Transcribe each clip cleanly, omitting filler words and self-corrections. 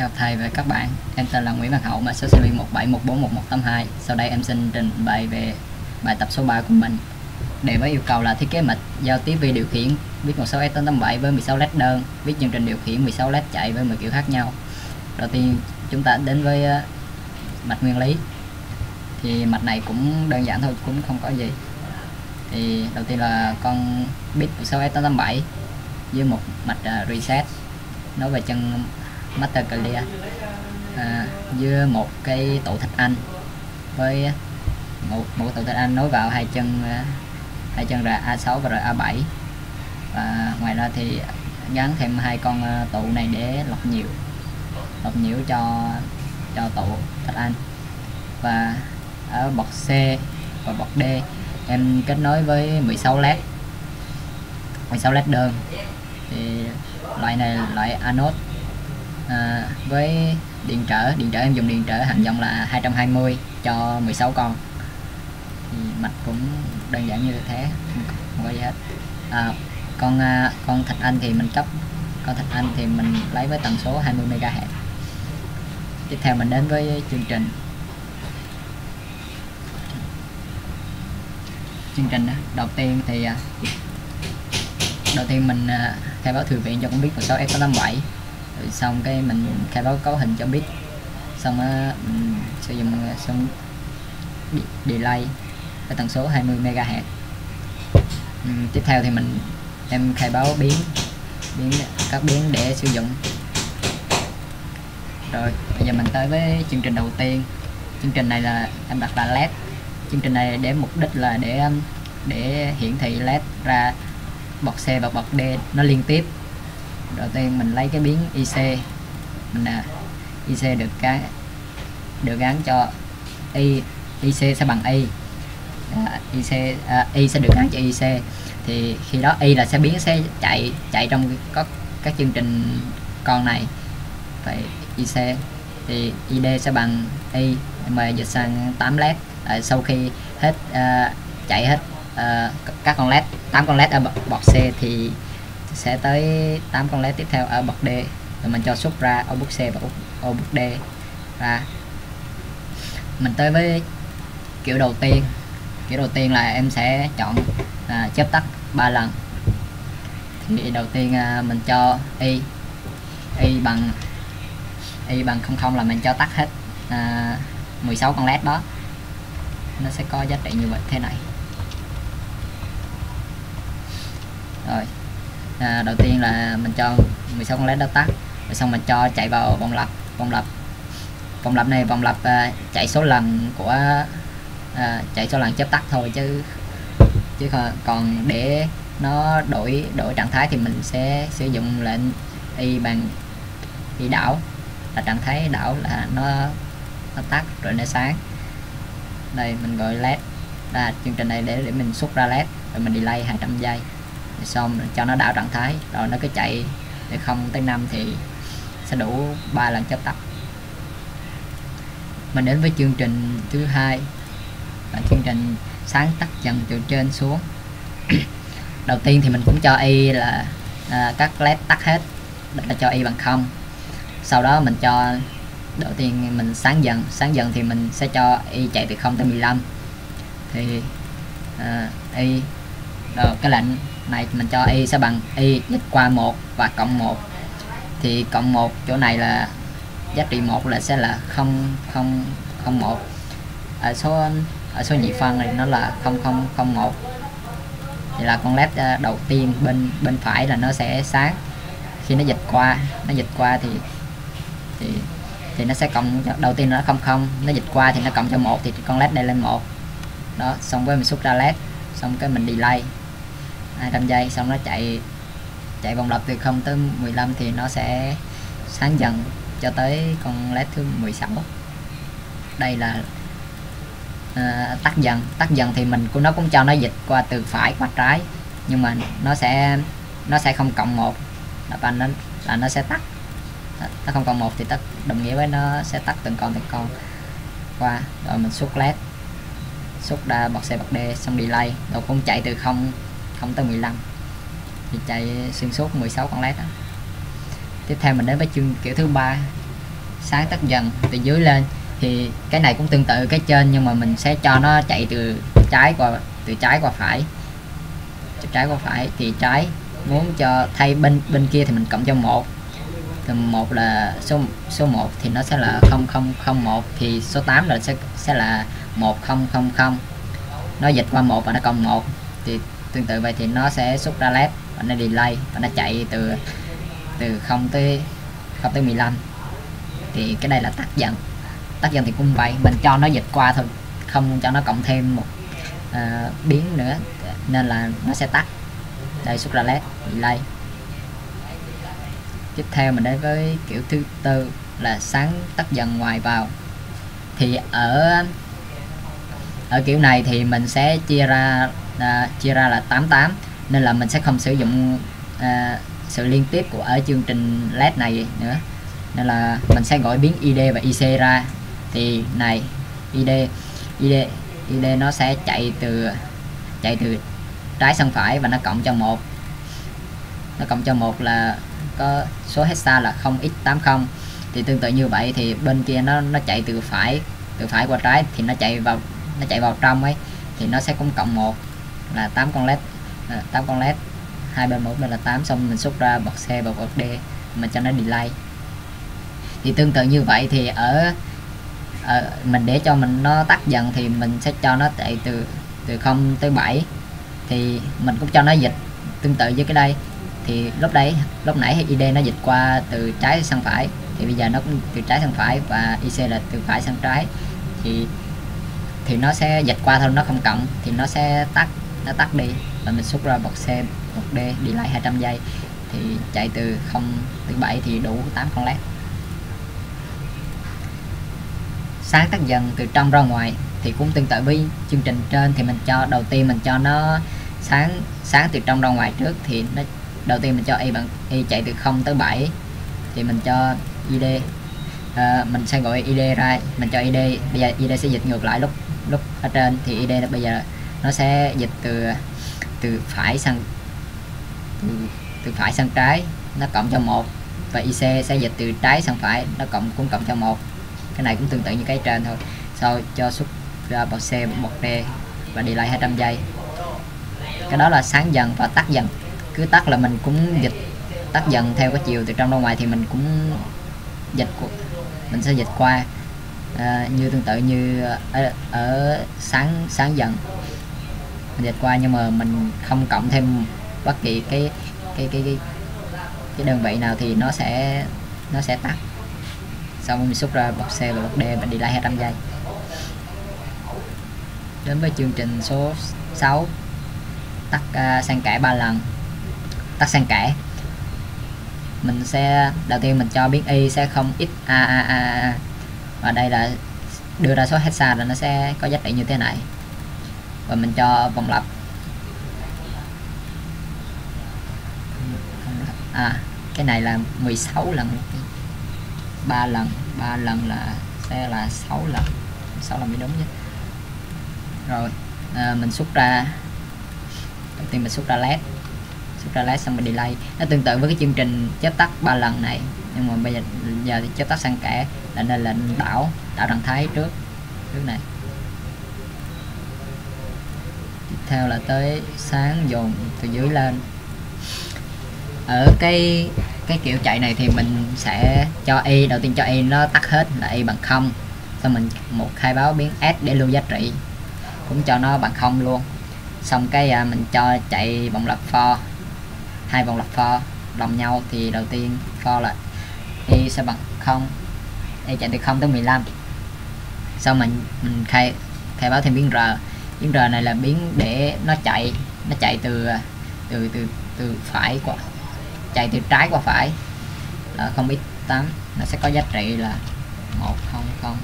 Chào thầy và các bạn, em tên là Nguyễn Văn Hậu, mã số series 17141182. Sau đây em xin trình bày về bài tập số 3 của mình. Đề với yêu cầu là thiết kế mạch giao tiếp vi điều khiển, viết một số S887 với 16 led đơn, viết chương trình điều khiển 16 led chạy với 10 kiểu khác nhau. Đầu tiên chúng ta đến với mạch nguyên lý. Thì mạch này cũng đơn giản thôi, cũng không có gì. Thì đầu tiên là con bit 16 S887 với một mạch reset nối về chân master clear với một cái tụ thạch anh với một tụ thạch anh nối vào hai chân RA6 và RA7, và ngoài ra thì gắn thêm hai con tụ này để lọc nhiễu cho tụ thạch anh. Và ở bậc C và bậc D em kết nối với 16 led đơn. Thì loại này là loại anode, với điện trở em dùng điện trở hạn dòng là 220 cho 16 con. Thì mạch cũng đơn giản như thế, không có gì hết. Con thạch anh thì mình lấy với tần số 20 MHz. Tiếp theo mình đến với chương trình đó. Đầu tiên mình khai báo thư viện cho con bit 16 S887, rồi xong cái mình khai báo cấu hình cho bit, xong mình sử dụng delay với tần số 20 MHz. Tiếp theo thì em khai báo các biến để sử dụng. Rồi bây giờ mình tới với chương trình đầu tiên. Chương trình này là em đặt là led. Chương trình này để mục đích là để hiển thị led ra bậc C và bậc D nó liên tiếp. Đầu tiên mình lấy cái biến IC, IC được gắn cho IC sẽ bằng Y, Y sẽ được gắn cho IC. Thì khi đó Y là biến sẽ chạy trong các chương trình con này, vậy IC thì ID sẽ bằng Y, mà dịch sang 8 led. Sau khi chạy hết các con led, 8 con led ở bậc C thì sẽ tới 8 con led tiếp theo ở bậc D, rồi mình cho xuất ra output C và output D ra. Mình tới với kiểu đầu tiên là em sẽ chọn chớp tắt 3 lần. Thì đầu tiên mình cho Y bằng 00 là mình cho tắt hết 16 con led đó, nó sẽ có giá trị như vậy thế này. Rồi đầu tiên là mình cho 16 con led đó tắt, rồi xong mình cho chạy vào vòng lặp này, vòng lặp chạy số lần của chạy số lần chớp tắt thôi, chứ còn để nó đổi trạng thái thì mình sẽ sử dụng lệnh Y bằng Y đảo, là trạng thái đảo là nó tắt rồi nó sáng. Đây mình gọi led là chương trình này để mình xuất ra led, rồi mình delay 200 giây, rồi xong cho nó đảo trạng thái, rồi nó cứ chạy từ 0 tới 5 thì sẽ đủ 3 lần chớp tắt. Mình đến với chương trình thứ hai là chương trình sáng tắt dần từ trên xuống. Đầu tiên thì mình cũng cho Y là các led tắt hết, là cho Y bằng 0. Sau đó mình cho đầu tiên mình sáng dần thì mình sẽ cho Y chạy từ 0 tới 15. Thì Y cái lệnh này mình cho Y sẽ bằng Y dịch qua 1 và cộng 1. Thì cộng 1 chỗ này là giá trị 1 là sẽ là 0001. Ở số nhị phân này nó là 0001. Thì là con led đầu tiên bên phải là nó sẽ sáng. Khi nó dịch qua thì nó sẽ cộng, đầu tiên nó 00, nó dịch qua thì nó cộng cho 1 thì con led đây lên 1. Đó, xong với mình xuất ra led, xong cái mình delay 200 giây, xong nó chạy vòng lặp từ 0 tới 15 thì nó sẽ sáng dần cho tới con led thứ 16. Đây là tắt dần thì nó cũng cho nó dịch qua từ phải qua trái, nhưng mà nó sẽ không cộng 1, là nó sẽ tắt. Nó không cộng 1 thì tắt đồng nghĩa với nó sẽ tắt từng con qua. Rồi mình xuất led, xuất ra bậc C bậc D, xong delay, rồi cũng chạy từ 0 tới 15 thì chạy xuyên suốt 16 con led đó. Tiếp theo mình đến với kiểu thứ ba sáng tắt dần từ dưới lên. Thì cái này cũng tương tự cái trên, nhưng mà mình sẽ cho nó chạy từ trái qua phải. Từ trái qua phải thì trái muốn cho thay bên kia thì mình cộng cho 1. Thì 1 là số 1 thì nó sẽ là 0001, thì số 8 là sẽ là 1000. Nó dịch qua 1 và nó cộng 1. Thì tương tự vậy thì nó sẽ xuất ra led và nó delay và nó chạy từ 0 tới 15. Thì cái đây là tắt dần. Tắt dần thì cũng vậy, mình cho nó dịch qua thôi, không cho nó cộng thêm một biến nữa, nên là nó sẽ tắt. Đây xuất ra led delay. Tiếp theo mình đến với kiểu thứ tư là sáng tắt dần ngoài vào. Thì ở kiểu này thì mình sẽ chia ra là 88, nên là mình sẽ không sử dụng sự liên tiếp của ở chương trình led này nữa, nên là mình sẽ gọi biến ID và IC ra. Thì này ID nó sẽ chạy từ trái sang phải và nó cộng cho 1. Nó cộng cho 1 là có số hexa là 0x80. Thì tương tự như vậy thì bên kia nó chạy từ phải qua trái, thì nó chạy vào trong ấy, thì nó sẽ cũng cộng 1 là 8 con led, hai bên mỗi bên là 8, xong mình xuất ra bật C và bật D mà cho nó delay. Thì tương tự như vậy thì ở mình để cho nó tắt dần thì mình sẽ cho nó chạy từ 0 tới 7. Thì mình cũng cho nó dịch tương tự với cái đây. Thì lúc nãy ID nó dịch qua từ trái sang phải, thì bây giờ nó cũng từ trái sang phải, và IC là từ phải sang trái. Thì nó sẽ dịch qua thôi, nó không cộng, thì nó sẽ tắt đi, và mình xuất ra bật C bật D delay 200 giây. Thì chạy từ 0 tới 7 thì đủ 8 con led. Sáng tắt dần từ trong ra ngoài thì cũng tương tự với chương trình trên. Thì mình cho đầu tiên mình cho nó sáng từ trong ra ngoài trước. Thì nó đầu tiên mình cho y chạy từ 0 tới 7, thì mình cho ID mình sẽ gọi ID ra, mình cho ID, bây giờ ID sẽ dịch ngược lại lúc ở trên. Thì ID bây giờ nó sẽ dịch từ phải sang trái, nó cộng cho 1, và IC sẽ dịch từ trái sang phải, nó cũng cộng cho 1. Cái này cũng tương tự như cái trên thôi. Sau cho xuất ra bật C bật D và delay 200 giây. Cái đó là sáng dần và tắt dần. Cứ tắt là mình cũng dịch tắt dần theo cái chiều từ trong ra ngoài, thì mình cũng mình sẽ dịch qua như tương tự như ở sáng dần mình dịch qua, nhưng mà mình không cộng thêm bất kỳ cái đơn vị nào thì nó sẽ tắt. Xong mình xuất ra bật C và bật D và delay 200 giây. Đến với chương trình số 6, tắt xen kẽ 3 lần. Tắt xen kẽ mình sẽ đầu tiên mình cho biến y sẽ không x a, và đây là đưa ra số hexa là nó sẽ có giá trị như thế này, và mình cho vòng lặp cái này là 16 lần, 3 lần là sẽ là 6 lần mới đúng chứ. Rồi mình xuất ra, đầu tiên mình xuất ra led xong mình delay. Nó tương tự với cái chương trình chớp tắt 3 lần này, nhưng mà bây giờ thì chớp tắt xen kẽ là nên là đảo trạng thái trước này. Tiếp theo là tới sáng dồn từ dưới lên. Ở cái kiểu chạy này thì mình sẽ cho y, đầu tiên cho y nó tắt hết là y bằng 0, xong mình khai báo biến S để lưu giá trị, cũng cho nó bằng 0 luôn. Xong cái mình cho chạy vòng lặp for, 2 vòng lặp for đồng nhau. Thì đầu tiên for là y sẽ bằng 0, y chạy từ 0 tới 15. Sau mình khai báo thêm biến R. Biến R này là biến để nó chạy từ phải qua, chạy từ trái qua phải là 0x8, nó sẽ có giá trị là 100.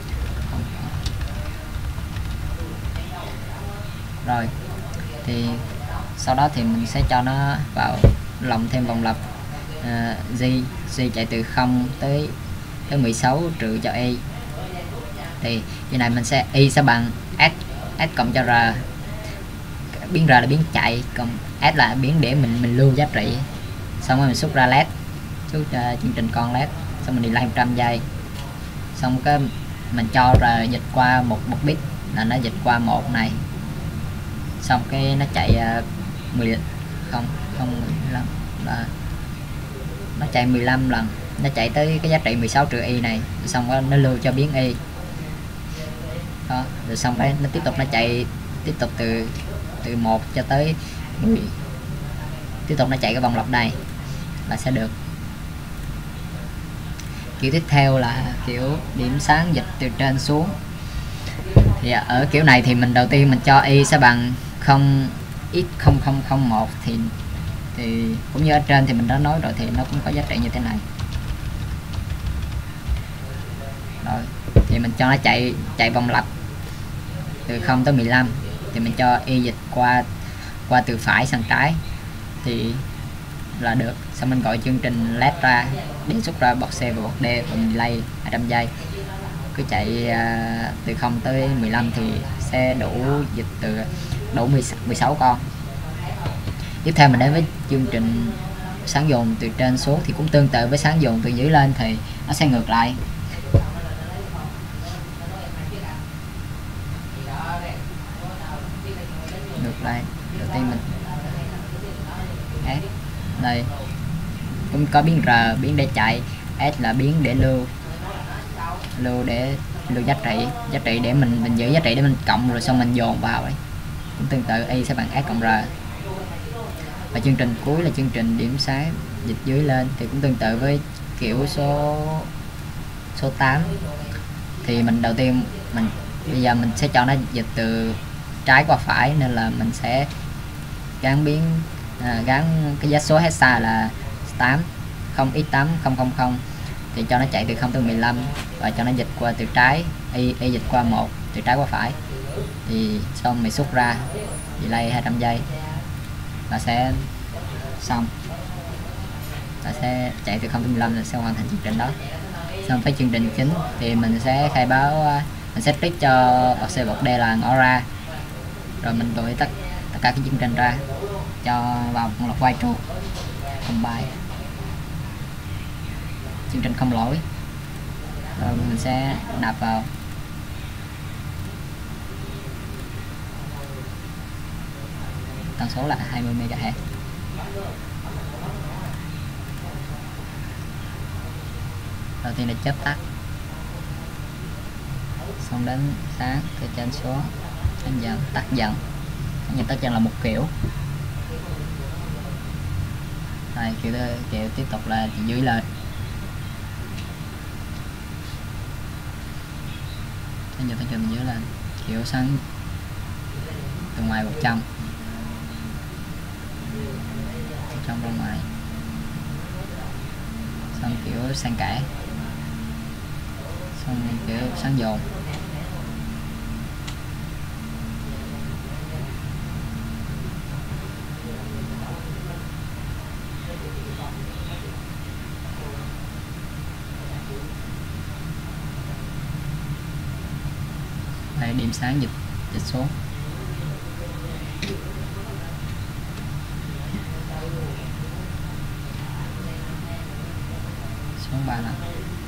Rồi thì sau đó thì mình sẽ cho nó vào lòng thêm vòng lặp G chạy từ 0 tới 16 trừ cho y. Thì như này mình sẽ y sẽ bằng s cộng cho r, biến r là biến chạy, còn s là biến để mình lưu giá trị. Xong rồi mình xuất ra led, xuất chương trình con led, xong mình delay 100 giây xong cái mình cho rồi dịch qua một bit là nó dịch qua một này, xong cái nó chạy 10 không không 15 là nó chạy 15 lần, nó chạy tới cái giá trị 16 triệu y này, xong đó, nó lưu cho biến y đó, rồi xong đấy nó tiếp tục nó chạy tiếp tục từ 1 cho tới 10, tiếp tục nó chạy cái vòng lặp này là sẽ được. Kiểu tiếp theo là kiểu điểm sáng dịch từ trên xuống, thì ở kiểu này thì mình đầu tiên mình cho y sẽ bằng 0x0001 thì cũng như ở trên thì mình đã nói rồi, thì nó cũng có giá trị như thế này. Rồi thì mình cho nó chạy vòng lặp từ 0 tới 15, thì mình cho y dịch qua từ phải sang trái thì là được. Xong mình gọi chương trình led ra, đề xuất ra box C và box D và mình delay 200 giây, cứ chạy từ 0 tới 15 thì sẽ đủ dịch từ đủ 16 con. Tiếp theo mình đến với chương trình sáng dồn từ trên xuống, thì cũng tương tự với sáng dồn từ dưới lên, thì nó sẽ ngược lại. Đầu tiên mình S đây cũng có biến R, biến để chạy, S là biến để lưu để lưu giá trị để mình giữ giá trị để mình cộng, rồi xong mình dồn vào ấy. Cũng tương tự, Y sẽ bằng S cộng R. Và chương trình cuối là chương trình điểm sáng dịch dưới lên, thì cũng tương tự với kiểu số 8. Thì mình đầu tiên bây giờ mình sẽ cho nó dịch từ trái qua phải, nên là mình sẽ gắn cái giá số hexa là 8 0x8000, thì cho nó chạy từ 0 tới 15 và cho nó dịch qua từ trái, y dịch qua 1 từ trái qua phải, thì xong mình xuất ra delay 200 giây là sẽ xong, là sẽ chạy từ 0 tới 15 là sẽ hoàn thành chương trình đó. Xong với chương trình chính thì mình sẽ khai báo, mình sẽ trích cho box C box D là ngõ ra, rồi mình đổi tất cả các chương trình ra cho vào một loạt while true combine, chương trình không lỗi, rồi mình sẽ nạp vào. Tần số là 20 MHz. Đầu tiên là chớp tắt, xong đến sáng từ trên xuống, sáng dần tắt dần. Sáng tắt dần là một kiểu. Rồi kiểu tiếp tục là dưới lên, sáng dần tắt dần dưới lên, kiểu sáng từ ngoài vào trong, từ trong ra ngoài, xong kiểu sang kẽ, xong kiểu sáng dồn. Đây, điểm sáng dịch xuống. Xuống 3 lần,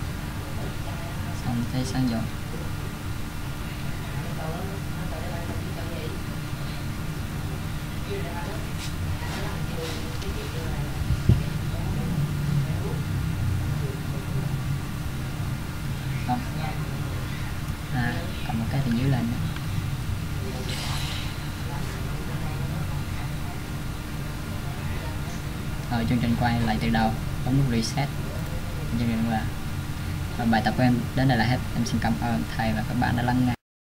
xong thấy sáng dồn. Xong còn một cái từ dưới lên nữa. Rồi chương trình quay lại từ đầu, bấm nút reset chương trình qua. Và bài tập của em đến đây là hết. Em xin cảm ơn thầy và các bạn đã lắng nghe.